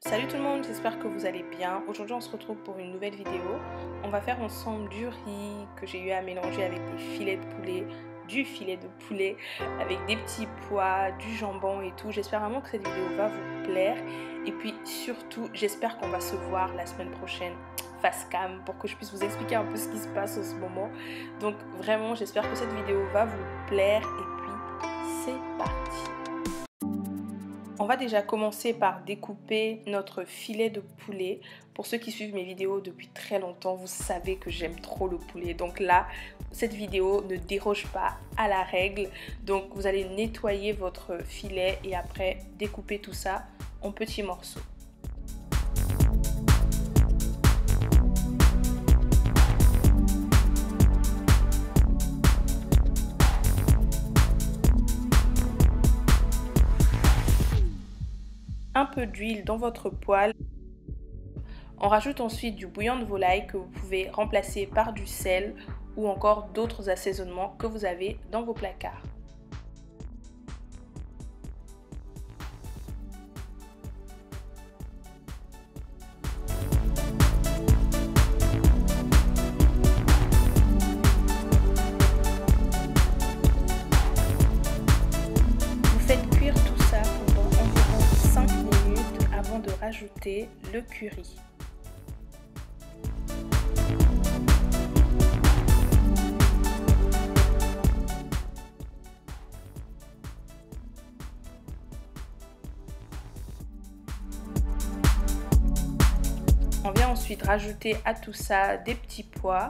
Salut tout le monde, j'espère que vous allez bien. Aujourd'hui on se retrouve pour une nouvelle vidéo. On va faire ensemble du riz que j'ai eu à mélanger avec des filets de poulet, du filet de poulet avec des petits pois, du jambon et tout. J'espère vraiment que cette vidéo va vous plaire. Et puis surtout, j'espère qu'on va se voir la semaine prochaine face cam pour que je puisse vous expliquer un peu ce qui se passe en ce moment. Donc vraiment, j'espère que cette vidéo va vous plaire. Et puis, c'est parti. On va déjà commencer par découper notre filet de poulet. Pour ceux qui suivent mes vidéos depuis très longtemps, vous savez que j'aime trop le poulet. Donc là, cette vidéo ne déroge pas à la règle. Donc vous allez nettoyer votre filet et après découper tout ça en petits morceaux. Un peu d'huile dans votre poêle. On rajoute ensuite du bouillon de volaille que vous pouvez remplacer par du sel ou encore d'autres assaisonnements que vous avez dans vos placards. Vous faites cuire tout ça pendant environ 5 minutes avant de rajouter le curry. On vient ensuite rajouter à tout ça des petits pois.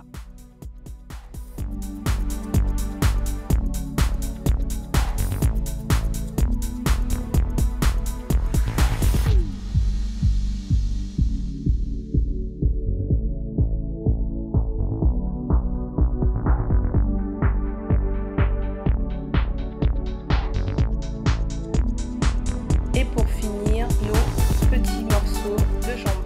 Et pour finir, nos petits morceaux de jambon.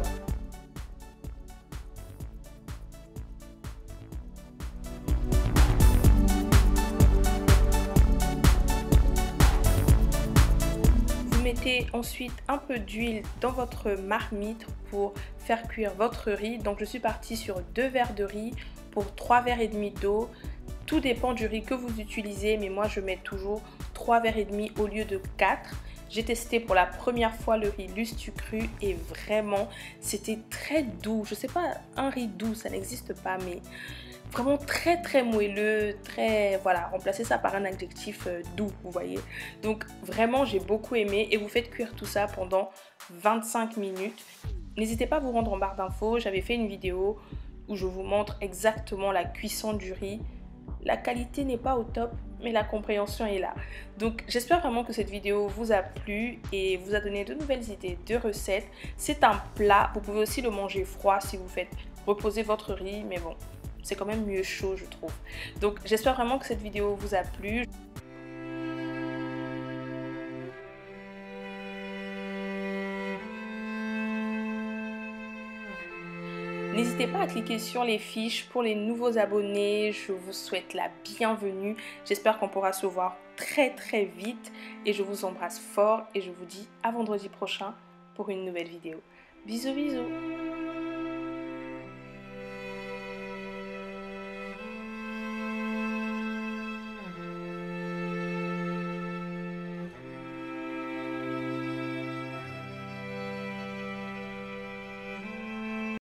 Vous mettez ensuite un peu d'huile dans votre marmite pour faire cuire votre riz. Donc je suis partie sur 2 verres de riz pour 3 verres et demi d'eau. Tout dépend du riz que vous utilisez, mais moi je mets toujours 3 verres et demi au lieu de 4. J'ai testé pour la première fois le riz Lustu Cru et vraiment c'était très doux. Je sais pas, un riz doux ça n'existe pas, mais vraiment très moelleux, très voilà, remplacez ça par un adjectif doux, vous voyez. Donc vraiment j'ai beaucoup aimé et vous faites cuire tout ça pendant 25 minutes. N'hésitez pas à vous rendre en barre d'infos, j'avais fait une vidéo où je vous montre exactement la cuisson du riz. La qualité n'est pas au top, mais la compréhension est là. Donc j'espère vraiment que cette vidéo vous a plu et vous a donné de nouvelles idées de recettes. C'est un plat, vous pouvez aussi le manger froid si vous faites reposer votre riz, mais bon, c'est quand même mieux chaud je trouve. Donc j'espère vraiment que cette vidéo vous a plu. N'hésitez pas à cliquer sur les fiches pour les nouveaux abonnés, je vous souhaite la bienvenue. J'espère qu'on pourra se voir très vite et je vous embrasse fort et je vous dis à vendredi prochain pour une nouvelle vidéo. Bisous bisous.